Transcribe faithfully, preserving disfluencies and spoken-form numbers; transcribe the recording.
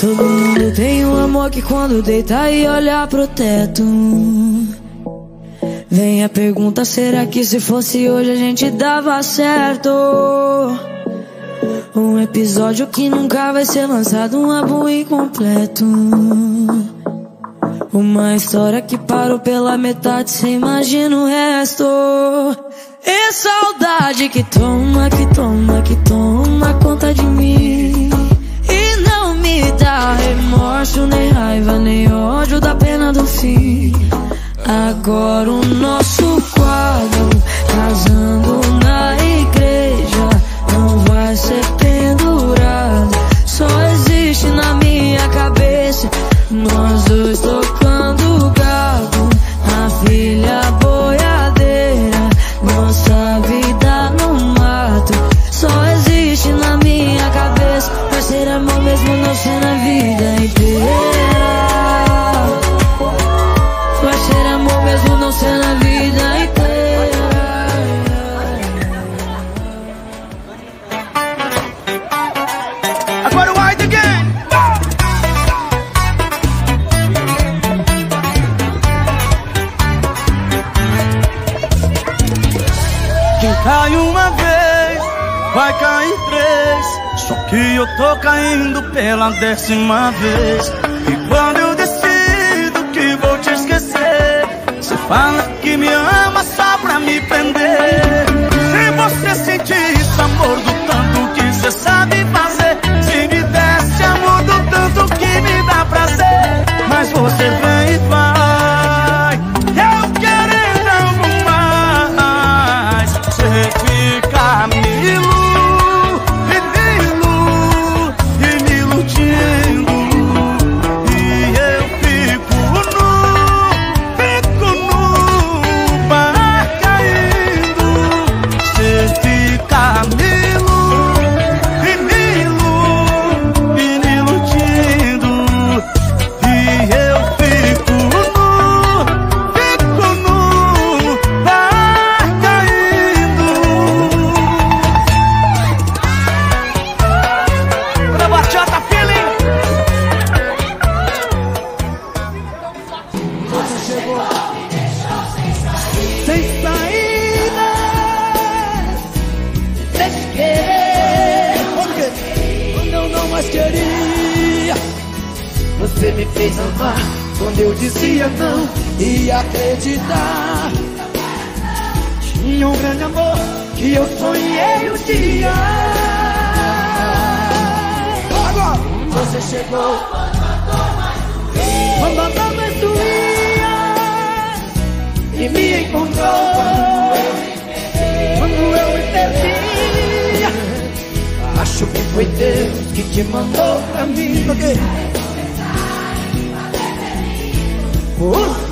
Todo mundo tem um amor que quando deita e olha pro teto. Vem a pergunta, será que se fosse hoje a gente dava certo? Um episódio que nunca vai ser lançado, um álbum incompleto. Uma história que parou pela metade, cê imagina o resto. E saudade que toma, que toma, que toma conta de mim. E não me dá remorso, nem raiva, nem ódio da pena do fim. Agora o nosso quadro, casando na igreja, não vai ser pendurado. Só existe na minha cabeça, nós dois tocando gado na filha boiadeira. Nossa vida no mato só existe na minha cabeça. Vai ser amor mesmo não ser na vida inteira. Vai ser amor mesmo não ser na vida inteira. Agora o White again. Quem cai uma vez, vai cair três. Só que eu tô caindo pela décima vez. E quando eu decido que vou te esquecer, você fala que me ama só pra me prender. Se você sentir esse amor do tanto que você sabe fazer, se me desse amor do tanto que me dá prazer, mas você vem e vai, eu querendo algo mais. Você fica me ilu, e me ilu, e me iludindo, e eu fico nu, fico nu, vai caindo. Você fica me ilu, e me ilu, e me iludindo, e eu fico nu, fico nu, vai caindo. Quando a bachata feeling. Sem saída, sem querer, quando eu não mais queria. Você me fez amar quando eu dizia não e acreditar. Tinha um grande amor que eu sonhei um dia. Agora você chegou quando a dor mais doía e me encontrou quando eu me perdi. Acho que foi Deus que te mandou pra mim. Okay. Oh.